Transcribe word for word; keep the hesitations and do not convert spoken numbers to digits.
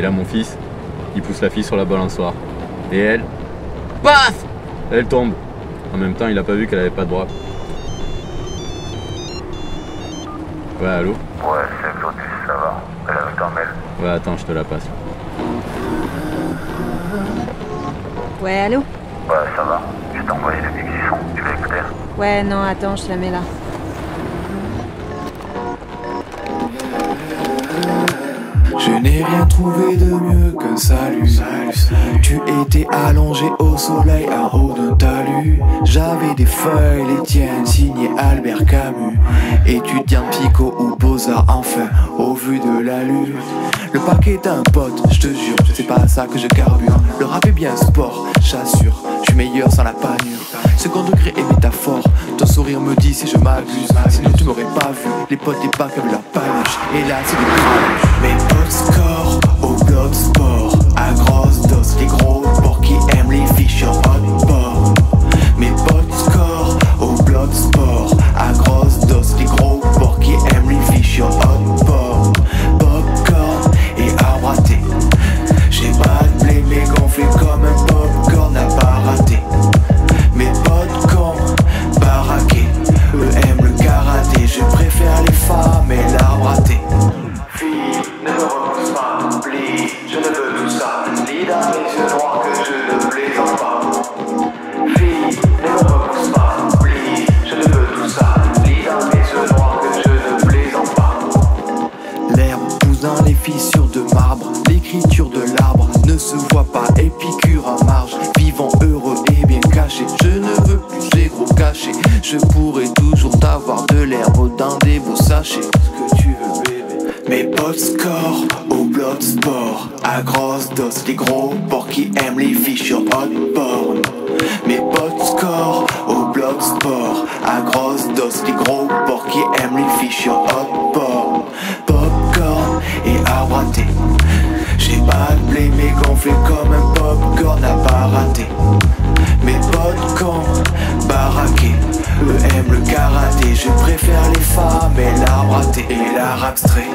là mon fils, il pousse la fille sur la balançoire. Et elle, paf, elle tombe. En même temps, il a pas vu qu'elle avait pas de bras. Ouais, allô? Ouais, c'est Claudius, ça va. Elle a dans mail. Ouais, attends, je te la passe. Ouais, allô? Ouais, ça va. Je t'ai envoyé le mix du son. Tu veux écouter? Ouais, non, attends, je la mets là. Je n'ai rien trouvé de mieux qu'un salut. Tu étais allongé au soleil en haut d'un talus. J'avais des feuilles, les tiennes, signées Albert Camus. Étudiant Pico ou Beaux-Arts, enfin, au vu de la lune. Le paquet d'un pote, je te jure, c'est pas ça que je carbure. Le rap est bien sport, j'assure, je suis meilleur sans la panure. Second degré et métaphore, ton sourire me dit si je m'abuse. Sinon tu m'aurais pas vu, les potes des pas comme la paluche. Et là c'est des craluches. Mes potes score au bloc sport, à grosse dose, les gros porcs qui aiment les fiches hot bord. Mes potes score au bloc sport, à grosse dose, les gros porcs qui aiment les fiches hot bord. Popcorn et arbre raté. J'ai pas de blé mais gonflé comme un popcorn à pas rater. Mes potes cons, baraqués, eux aiment le karaté. Je préfère les femmes et l'arbre raté. Fille, ne me repousse pas, please, je ne veux tout ça. Lis dans les yeux noirs que je ne plaisante pas. Fille, ne me repousse pas, please, je ne veux tout ça. Lis dans les yeux noirs que je ne plaisante pas. L'herbe pousse dans les fissures de marbre. L'écriture de l'arbre ne se voit pas. Épicure en marge, vivant heureux et bien caché. Je ne veux plus ces gros cachets. Je pourrais toujours t'avoir de l'herbe dans des beaux sachets. Ce que tu veux, bébé. Mes potes score au bloc sport, à grosse dose, les gros porcs qui aiment les fiches hot porn. Mes potes score au bloc sport, à grosse dose, les gros porcs qui aiment les fiches hot porn. Popcorn et arbre raté. J'ai pas de blé mais gonflé comme un popcorn à pas rater. Mes potes cons, baraqués, eux aiment le karaté. Je préfère les femmes et l'arbre raté et l'art abstrait.